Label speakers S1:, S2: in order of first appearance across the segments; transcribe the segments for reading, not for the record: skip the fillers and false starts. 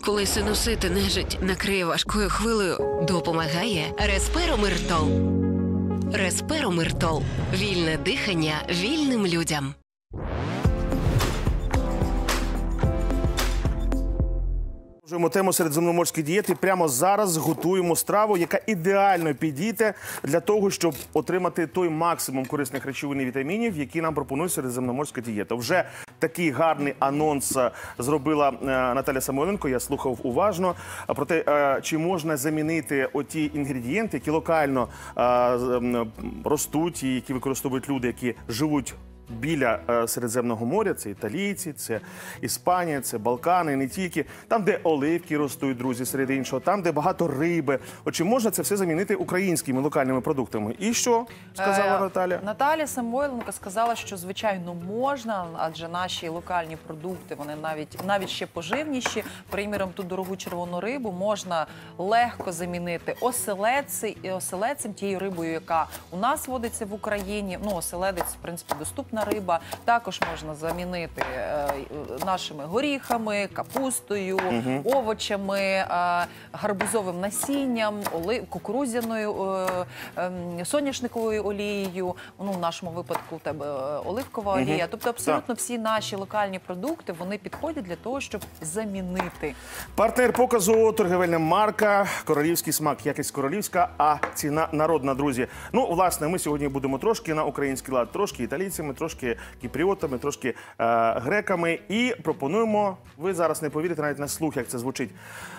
S1: Коли синусити нежить накриє важкою хвилею, допомагає Респиромиртол. Респиромиртол. Вільне дихання вільним людям.
S2: Продовжуємо тему середземноморської дієти. Прямо зараз готуємо страву, яка ідеально підійде для того, щоб отримати той максимум корисних речовин і вітамінів, які нам пропонує середземноморська дієта. Вже такий гарний анонс зробила Наталя Самойленко, я слухав уважно, про те, чи можна замінити оті інгредієнти, які локально ростуть і які використовують люди, які живуть біля Середземного моря. Це італійці, це Іспанія, це Балкани, не тільки. Там, де оливки ростуть, друзі, серед іншого, там, де багато риби. От чи можна це все замінити українськими локальними продуктами? І що сказала Наталя?
S3: Наталя Самойленко сказала, що, звичайно, можна, адже наші локальні продукти, вони навіть ще поживніші. Приміром, ту дорогу червону рибу можна легко замінити оселедцем, тією рибою, яка у нас водиться в Україні. Ну, оселедець, в принципі, доступна риба. Також можна замінити нашими горіхами, капустою, овочами, гарбузовим насінням, кукурудзяною, соняшниковою олією. Ну, в нашому випадку у тебе оливкова олія. Тобто абсолютно всі наші локальні продукти, вони підходять для того, щоб замінити.
S2: Партнер показу – торгівельна марка «Королівський смак». Якість королівська, а ціна народна, друзі. Ну, власне, ми сьогодні будемо трошки на український лад, трошки італійцями, трошки кіпріотами, трошки греками. І пропонуємо, ви зараз не повірите навіть на слух, як це звучить,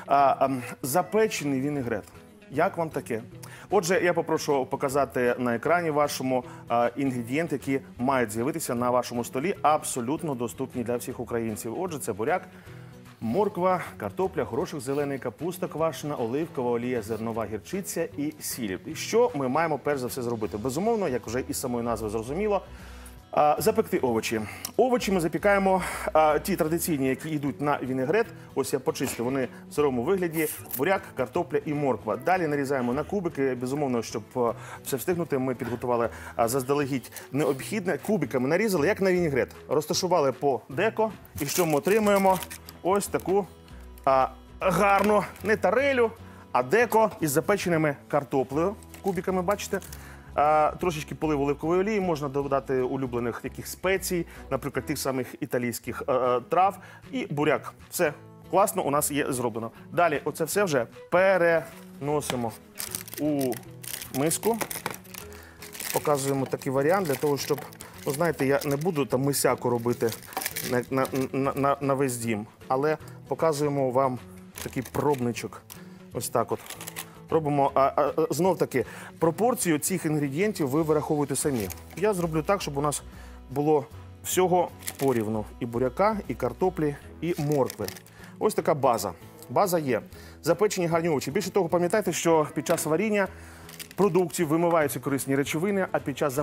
S2: запечений вінегрет. Як вам таке? Отже, я попрошу показати на екрані вашому інгредієнти, які мають з'явитися на вашому столі, абсолютно доступні для всіх українців. Отже, це буряк, морква, картопля, горошок зелений, капуста квашена, оливкова олія, зернова гірчиця і сіль. І що ми маємо перш за все зробити? Безумовно, як вже із самої назви зрозуміло, запекти овочі. Овочі ми запікаємо ті традиційні, які йдуть на вінегрет. Ось я почистив, вони в сирому вигляді. Буряк, картопля і морква. Далі нарізаємо на кубики. Безумовно, щоб все встигнути, ми підготували заздалегідь необхідне. Кубиками нарізали, як на вінегрет. Розташували по деко. І що ми отримуємо? Ось таку гарну, не тарелю, а деко із запеченими картоплею. Кубиками, бачите? Трошечки полив оливкової олії, можна додати улюблених яких спецій, наприклад, тих самих італійських трав. І буряк. Все класно у нас є зроблено. Далі оце все вже переносимо у миску. Показуємо такий варіант для того, щоб, ну, знаєте, я не буду там мисяку робити на весь дім, але показуємо вам такий пробничок. Ось так от. Робимо, знов-таки, пропорцію цих інгредієнтів ви вираховуєте самі. Я зроблю так, щоб у нас було всього порівну. І буряка, і картоплі, і моркви. Ось така база. База є. Запечені гарні овочі. Більше того, пам'ятайте, що під час варіння продуктів вимиваються корисні речовини, а під час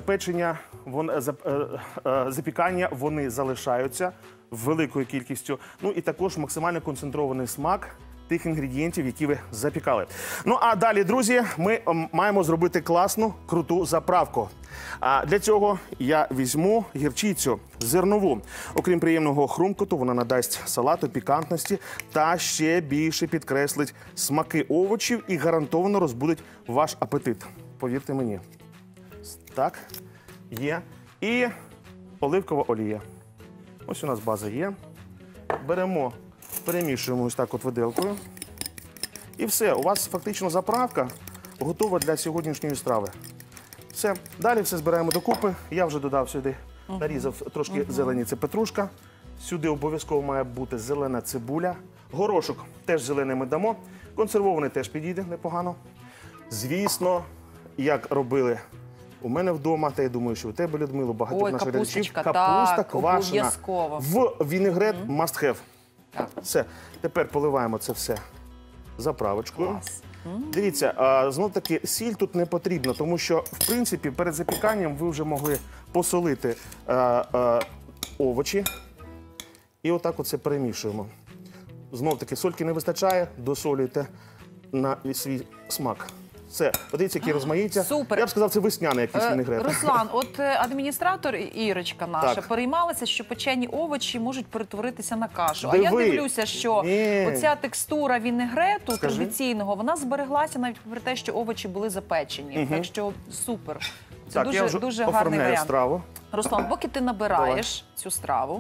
S2: запікання вони залишаються великою кількістю. Ну і також максимально концентрований смак тих інгредієнтів, які ви запікали. Ну а далі, друзі, ми маємо зробити класну, круту заправку. Для цього я візьму гірчицю зернову. Окрім приємного хрумкоту, вона надасть салату пікантності та ще більше підкреслить смаки овочів і гарантовано розбудить ваш апетит. Повірте мені. Так, є. І оливкова олія. Ось у нас база є. Беремо, перемішуємо ось так от виделкою. І все, у вас фактично заправка готова для сьогоднішньої страви. Все, далі все збираємо докупи. Я вже додав сюди, нарізав трошки зелені, це петрушка. Сюди обов'язково має бути зелена цибуля. Горошок теж зелений ми дамо. Консервований теж підійде непогано. Звісно, як робили у мене вдома, та я думаю, що у тебе, Людмило, багатьох наших глядачів. Капуста квашена в вінегрет must have. Все, тепер поливаємо це все заправочкою. Дивіться, знов-таки сіль тут не потрібно, тому що, в принципі, перед запіканням ви вже могли посолити овочі. І отак оце перемішуємо. Знов-таки, сольки не вистачає, досолюйте на свій смак. Все, подивіться, які розмаїття.
S3: Супер.
S2: Я б сказав, це весняний якийсь вінегрет.
S3: Руслан, от адміністратор Ірочка наша
S2: Так.
S3: переймалася, що печені овочі можуть перетворитися на кашу. А
S2: Диви.
S3: я дивлюся, що
S2: Ні.
S3: оця текстура вінегрету
S2: Скажи.
S3: традиційного, вона збереглася навіть попри те, що овочі були запечені. Так що супер. Це
S2: Так, я вже
S3: дуже гарний
S2: оформляю
S3: варіант.
S2: страву.
S3: Руслан, поки ти набираєш цю страву,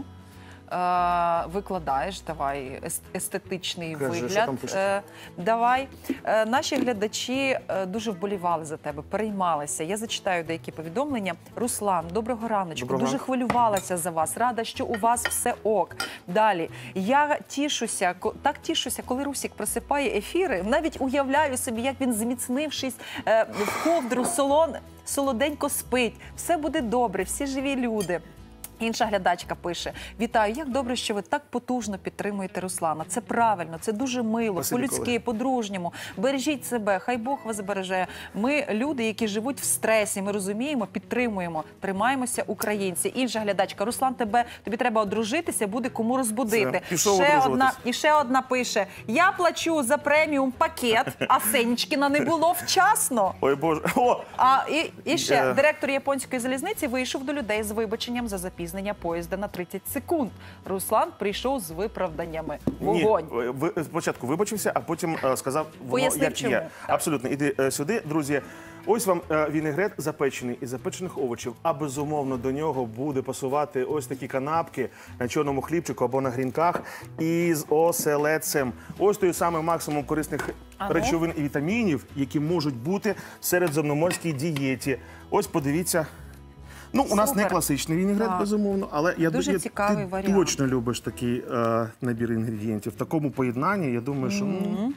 S3: викладаєш, давай естетичний
S2: Кажи, що
S3: вигляд.
S2: там пишуть?
S3: Давай. Наші глядачі дуже вболівали за тебе, переймалися. Я зачитаю деякі повідомлення. Руслан, доброго раночку.
S2: Доброго
S3: Дуже
S2: ранку.
S3: хвилювалася за вас. Рада, що у вас все ок. Далі. Я тішуся, так тішуся, коли Русік просипає ефіри. Навіть уявляю собі, як він, зміцнившись в ковдру, солоденько спить. Все буде добре, всі живі люди. Інша глядачка пише: вітаю, як добре, що ви так потужно підтримуєте Руслана. Це правильно, це дуже мило,
S2: Спасибі,
S3: по-людськи,
S2: колеги.
S3: по-дружньому. Бережіть себе, хай Бог вас береже. Ми люди, які живуть в стресі, ми розуміємо, підтримуємо, тримаємося українці. Інша глядачка: Руслан, тобі треба одружитися, буде кому розбудити.
S2: Все, пішов одружуватись.
S3: Ще одна пише: я плачу за преміум пакет, а Сенічкіна не було вчасно.
S2: Ой, Боже. О!
S3: І ще директор японської залізниці вийшов до людей з вибаченням за запізнення поїзда на 30 секунд. Руслан прийшов з виправданнями. Вогонь.
S2: Ні, спочатку вибачився, а потім сказав, воно
S3: Пояснив,
S2: як
S3: чому.
S2: є.
S3: Так.
S2: Абсолютно. Іди сюди, друзі. Ось вам вінегрет запечений із запечених овочів, а безумовно до нього буде пасувати ось такі канапки на чорному хлібчику або на грінках із оселедцем. Ось той самий максимум корисних речовин і вітамінів, які можуть бути в середземноморській дієті. Ось подивіться. Ну, у нас не
S3: Супер.
S2: класичний вінегрет,
S3: Так.
S2: безумовно, але я
S3: Дуже
S2: думаю,
S3: цікавий
S2: ти
S3: варіант.
S2: точно любиш такий набір інгредієнтів. В такому поєднанні, я думаю, що...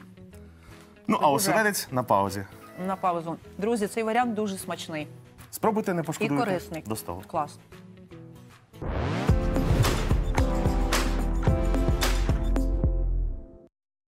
S2: Ну, а оселедець на паузі.
S3: На паузу. Друзі, цей варіант дуже смачний
S2: Спробуйте, не
S3: і
S2: пошкодуйте.
S3: корисний.
S2: До столу.
S3: Клас.